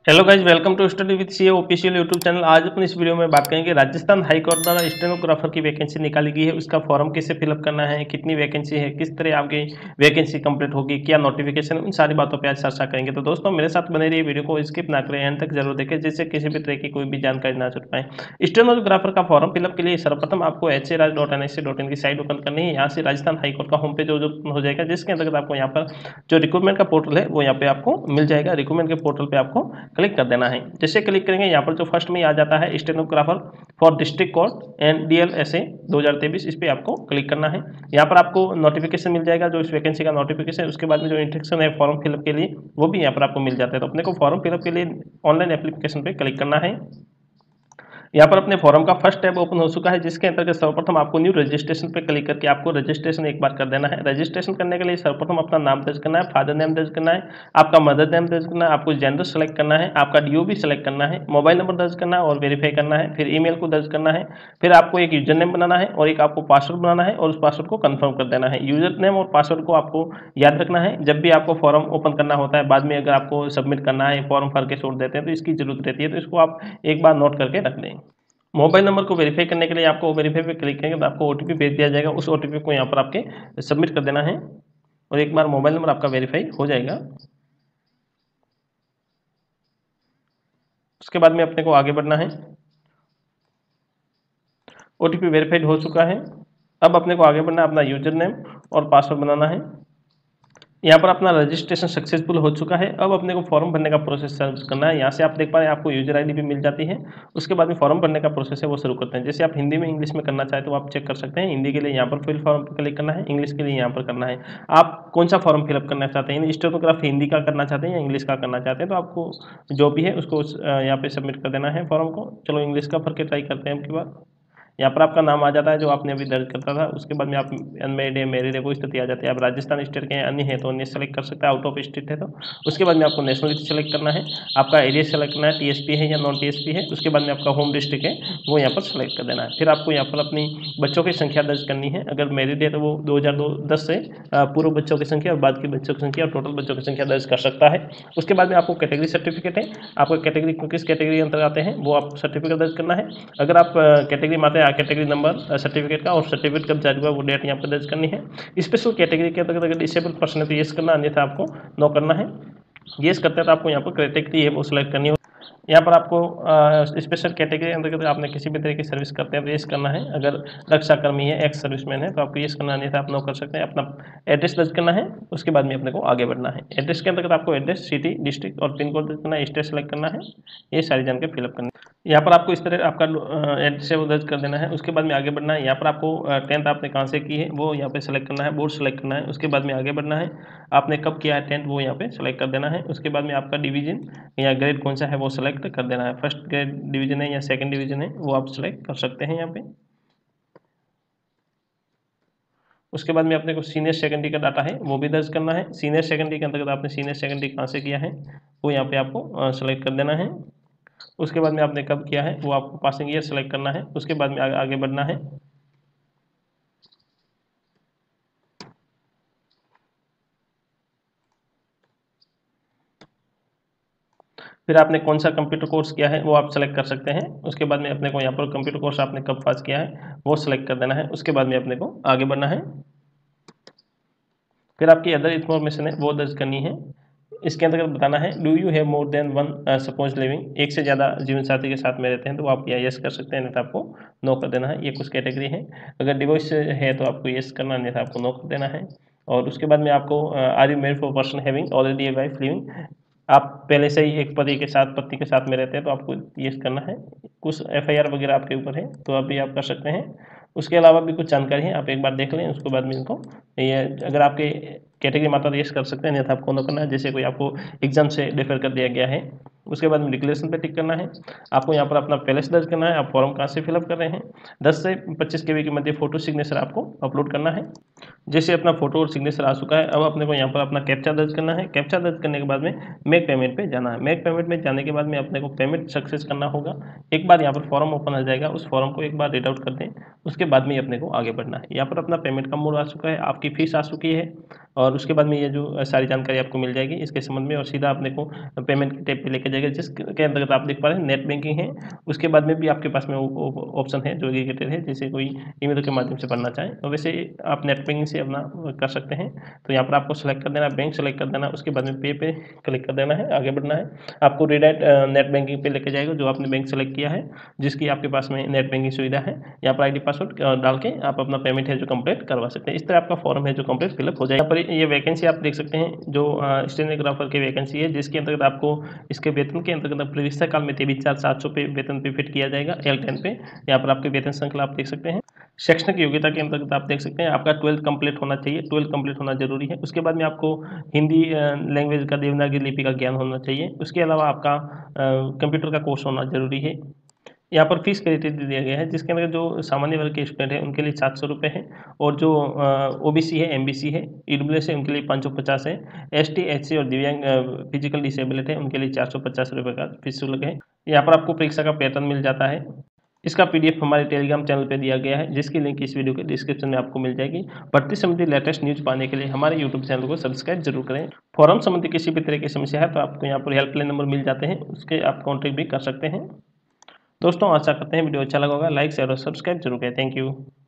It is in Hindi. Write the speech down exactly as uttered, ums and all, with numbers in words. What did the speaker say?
Hello guys, welcome to study with C official YouTube channel. आज अपन इस वीडियो में बात करेंगे राजस्थान हाई कोर्ट द्वारा स्टेनोग्राफर की वैकेंसी निकाली गई है, उसका फॉर्म कैसे फिलअप करना है, कितनी वैकेंसी है, किस तरह आपकी वैकेंसी कंप्लीट होगी, क्या नोटिफिकेशन, उन सारी बातों पे आज चर्चा करेंगे। तो दोस्तों मेरे साथ बने रहिए, वीडियो को स्किप ना करें, एंड तक जरूर देखें जिससे किसी भी तरह की कोई भी जानकारी ना छूट पाए। स्टेनोग्राफर का फॉर्म फिलअप के लिए सर्वप्रथम आपको H A Raj dot N I C dot in की साइट ओपन करनी है। यहाँ से राजस्थान हाई कोर्ट का होम पेज हो जाएगा, जिसके अंतर्गत आपको यहाँ पर जो रिक्रूटमेंट का पोर्टल है वो यहाँ पे आपको मिल जाएगा। रिक्रूटमेंट के पोर्टल पे आपको क्लिक कर देना है। जैसे क्लिक करेंगे यहाँ पर जो फर्स्ट में आ जाता है stenographer for district court and D L S A दो हज़ार तेईस, इस पर आपको क्लिक करना है। यहाँ पर आपको नोटिफिकेशन मिल जाएगा, जो इस वैकेंसी का नोटिफिकेशन है। उसके बाद में जो इंस्ट्रक्शन है फॉर्म फिलअप के लिए वो भी यहाँ पर आपको मिल जाता है। तो अपने को फॉर्म फिलअप के लिए ऑनलाइन एप्लीकेशन पे क्लिक करना है। यहाँ पर अपने फॉर्म का फर्स्ट टैब ओपन हो चुका है, जिसके अंतर्गत सर्वप्रथम आपको न्यू रजिस्ट्रेशन पे क्लिक करके आपको रजिस्ट्रेशन एक बार कर देना है। रजिस्ट्रेशन करने के लिए सर्वप्रथम अपना नाम दर्ज करना है, फादर नेम दर्ज करना है, आपका मदर नेम दर्ज करना है, आपको जेंडर सेलेक्ट करना है, आपका डीओ भी सेलेक्ट करना है, मोबाइल नंबर दर्ज करना है और वेरीफाई करना है, फिर ईमेल को दर्ज करना है, फिर आपको एक यूजर नेम बनाना है और एक आपको पासवर्ड बनाना है और उस पासवर्ड को कंफर्म कर देना है। यूजर नेम और पासवर्ड को आपको याद रखना है। जब भी आपको फॉर्म ओपन करना होता है, बाद में अगर आपको सबमिट करना है, फॉर्म भर के छोड़ देते हैं तो इसकी जरूरत रहती है, तो इसको आप एक बार नोट करके रख लें। मोबाइल नंबर को वेरीफाई करने के लिए आपको वेरीफाई पे क्लिक करेंगे तो आपको ओटीपी भेज दिया जाएगा। उस ओटीपी को यहाँ पर आपके सबमिट कर देना है और एक बार मोबाइल नंबर आपका वेरीफाई हो जाएगा। उसके बाद में अपने को आगे बढ़ना है। ओटीपी वेरीफाइड हो चुका है। अब अपने को आगे बढ़ना है, अपना यूजर नेम और पासवर्ड बनाना है। यहाँ पर अपना रजिस्ट्रेशन सक्सेसफुल हो चुका है। अब अपने को फॉर्म भरने का प्रोसेस करना है। यहाँ से आप देख पा रहे हैं आपको यूजर आईडी भी मिल जाती है। उसके बाद में फॉर्म भरने का प्रोसेस है वो शुरू करते हैं। जैसे आप हिंदी में इंग्लिश में करना चाहे तो आप चेक कर सकते हैं। हिंदी के लिए यहाँ पर फिल फॉर्म पर क्लिक करना है, इंग्लिश के लिए यहाँ पर करना है। आप कौन सा फॉर्म फिलअप करना चाहते हैं, स्टेनोग्राफ हिंदी का करना चाहते हैं या इंग्लिश का करना चाहते हैं, तो आपको जो भी है उसको यहाँ पे सबमिट कर देना है फॉर्म को। चलो इंग्लिश का भर के ट्राई करते हैं। आपके बाद यहाँ पर आपका नाम आ जाता है जो आपने अभी दर्ज करता था। उसके बाद में आप अनमेरिड है, मैरिड है, वो स्थिति आ जाती है। आप राजस्थान स्टेट के अन्य है तो अन्य सेलेक्ट कर सकते हैं, आउट ऑफ स्टेट है तो। उसके बाद में आपको नेशनलिटी सेलेक्ट करना है, आपका एरिया सेलेक्ट करना है, टीएसपी है या नॉन टीएसपी है। उसके बाद में आपका होम डिस्ट्रिक्ट है वो यहाँ पर सेलेक्ट कर देना है। फिर आपको यहाँ पर अपनी बच्चों की संख्या दर्ज करनी है। अगर मैरिड है तो वो दो हज़ार दस से पूर्व बच्चों की संख्या और बाद के बच्चों की संख्या और टोटल बच्चों की संख्या दर्ज कर सकता है। उसके बाद में आपको कैटेगरी सर्टिफिकेट है, आपको कैटेगरी किस कैटेगरी अंतर्गत आते हैं वो आप सर्टिफिकेट दर्ज करना है। अगर आप कैटेगरी में आते हैं कैटेगरी नंबर सर्टिफिकेट का और सर्टिफिकेट कब जारी हुआ वो डेट यहाँ पर दर्ज करनी है। स्पेशल कैटेगरी के अंतर्गत अगर डिसेबल पर्सन है तो येस करना, अन्यथा आपको नो करना है। येस करते हैं तो आपको यहाँ पर कैटेगरी है वो सिलेक्ट करनी है। यहाँ पर आपको स्पेशल कैटेगरी अंतर्गत आपने किसी भी तरह की सर्विस करते हैं तो येस करना है। अगर रक्षाकर्मी है, एक्स सर्विसमैन है तो आपको येस करना, अन्यथा आप नो कर सकते हैं। अपना एड्रेस दर्ज करना है। उसके बाद में अपने को आगे बढ़ना है। एड्रेस के अंतर्गत आपको एड्रेस, सिटी, डिस्ट्रिक्ट और पिन कोड दर्ज करना है, स्टेट सेलेक्ट करना है। ये सारी जानकारी फिलअप करनी है। यहाँ पर आपको इस तरह आपका एड्रेस है वो दर्ज कर देना है। उसके बाद में आगे बढ़ना है। यहाँ पर आपको टेंथ आपने कहाँ से की है वो यहाँ पे सेलेक्ट करना है, बोर्ड सेलेक्ट करना है। उसके बाद में आगे बढ़ना है, आपने कब किया है टेंथ वो यहाँ पे सेलेक्ट कर देना है। उसके बाद में आपका डिवीजन या ग्रेड कौन सा है वो सेलेक्ट कर देना है। फर्स्ट ग्रेड डिवीजन है या सेकंड डिवीजन है वो आप सेलेक्ट कर सकते हैं यहाँ पे। उसके बाद में अपने को सीनियर सेकेंडरी का डाटा है वो भी दर्ज करना है। सीनियर सेकेंडरी के अंतर्गत आपने सीनियर सेकेंडरी कहाँ से किया है वो यहाँ पे आपको सेलेक्ट कर देना है। उसके बाद में आपने कब किया है वो आपको पासिंग ईयर सेलेक्ट करना है। उसके बाद में आगे, आगे बढ़ना है। फिर आपने कौन सा कंप्यूटर कोर्स किया है वो आप सेलेक्ट कर सकते हैं। उसके बाद में अपने को यहाँ पर कंप्यूटर कोर्स आपने कब पास किया है वो सेलेक्ट कर देना है। उसके बाद में अपने को आगे बढ़ना है। फिर आपकी अदर इन्फॉर्मेशन है वो दर्ज करनी है। इसके अंतर्गत बताना है do you have more than one spouse living, एक से ज़्यादा जीवन साथी के साथ में रहते हैं तो आप या यस कर सकते हैं, अन्यथा आपको नो कर देना है। ये कुछ कैटेगरी है। अगर डिवोर्स है तो आपको यस करना, अन्यथा आपको नो कर देना है। और उसके बाद में आपको are you married for person having already a wife living, आप पहले से ही एक पति के साथ पत्नी के साथ में रहते हैं तो आपको यस करना है। कुछ एफ आई आर वगैरह आपके ऊपर है तो अभी आप कर सकते हैं। उसके अलावा भी कुछ जानकारी है, आप एक बार देख लें। उसके बाद में इनको ये अगर आपके कैटेगरी माता तो यस कर सकते हैं, अन्यथा आपको नो करना है। जैसे कोई आपको एग्जाम से डिफर कर दिया गया है। उसके बाद में डिक्लेरेशन पे टिक करना है। आपको यहाँ पर अपना पैलेस दर्ज करना है, आप फॉर्म कहाँ से फिलअप कर रहे हैं। दस से पच्चीस के बी के मध्य फोटो सिग्नेचर आपको अपलोड करना है। जैसे अपना फोटो और सिग्नेचर आ चुका है, अब अपने को यहाँ पर अपना कैप्चा दर्ज करना है। कैप्चा दर्ज करने के बाद में मेक पेमेंट पे जाना है। मेक पेमेंट में जाने के बाद में अपने को पेमेंट सक्सेस करना होगा। एक बार यहाँ पर फॉर्म ओपन हो जाएगा, उस फॉर्म को एक बार रीड आउट कर दें। उसके बाद में अपने को आगे बढ़ना है। यहाँ पर अपना पेमेंट का मोड आ चुका है, आपकी फीस आ चुकी है। और उसके बाद में ये जो सारी जानकारी आपको मिल जाएगी इसके संबंध में, और सीधा अपने को पेमेंट के टैब पे लेके जाएगा, जिसके अंतर्गत आप देख पा रहे हैं नेट बैंकिंग है। उसके बाद में भी आपके पास में ऑप्शन है जो एग्रीगेटेड है, जैसे कोई ईमेल के माध्यम से भरना चाहें तो वैसे आप नेट बैंकिंग से अपना कर सकते हैं। तो यहाँ पर आपको सेलेक्ट कर देना, बैंक सेलेक्ट कर देना, उसके बाद में पे पे क्लिक कर देना है, आगे बढ़ना है। आपको रिडायरेक्ट नेट बैंकिंग पे लेके जाएगा जो आपने बैंक सेलेक्ट किया है, जिसकी आपके पास में नेट बैंकिंग सुविधा है। यहाँ पर आईडी पासवर्ड डाल के आप अपना पेमेंट है जो कंप्लीट करवा सकते हैं। इस तरह आपका फॉर्म है जो कंप्लीट फिलअप हो जाएगा। यहाँ पर ये वैकेंसी आप देख सकते हैं जो स्टेनोग्राफर की वैकेंसी है, जिसके अंतर्गत आपको इसके वेतन के अंतर्गत प्रवेश काल में तेईस हजार सात सौ पे वेतन पे फिट किया जाएगा एल टेन पे। यहाँ पर आपके वेतन श्रृंखला आप देख सकते हैं। शैक्षणिक योग्यता के अंतर्गत आप देख सकते हैं आपका ट्वेल्थ कंप्लीट होना चाहिए, ट्वेल्थ कंप्लीट होना जरूरी है। उसके बाद में आपको हिंदी लैंग्वेज का, देवनागरी लिपि का ज्ञान होना चाहिए। उसके अलावा आपका कंप्यूटर का कोर्स होना जरूरी है। यहाँ पर फीस क्राइटेरिया दिया गया है, जिसके अंदर जो सामान्य वर्ग के स्टूडेंट है उनके लिए सात सौ रुपये है, और जो ओबीसी है, एमबीसी है, ईडब्ल्यूएस है उनके लिए पाँच सौ पचास है, एसटी, एचसी और दिव्यांग फिजिकल डिसेबिलिटी है उनके लिए चार सौ पचास रुपये का फीस शुल्क है। यहाँ पर आपको परीक्षा का पैटर्न मिल जाता है। इसका पीडीएफ हमारे टेलीग्राम चैनल पे दिया गया है, जिसकी लिंक इस वीडियो के डिस्क्रिप्शन में आपको मिल जाएगी। भर्ती संबंधी लेटेस्ट न्यूज पाने के लिए हमारे यूट्यूब चैनल को सब्सक्राइब जरूर करें। फॉर्म संबंधी किसी भी तरह की समस्या है तो आपको यहाँ पर हेल्पलाइन नंबर मिल जाते हैं, उसके आप कॉन्टेक्ट भी कर सकते हैं। दोस्तों आशा करते हैं वीडियो अच्छा लगा होगा, लाइक शेयर और सब्सक्राइब जरूर करें। Thank you.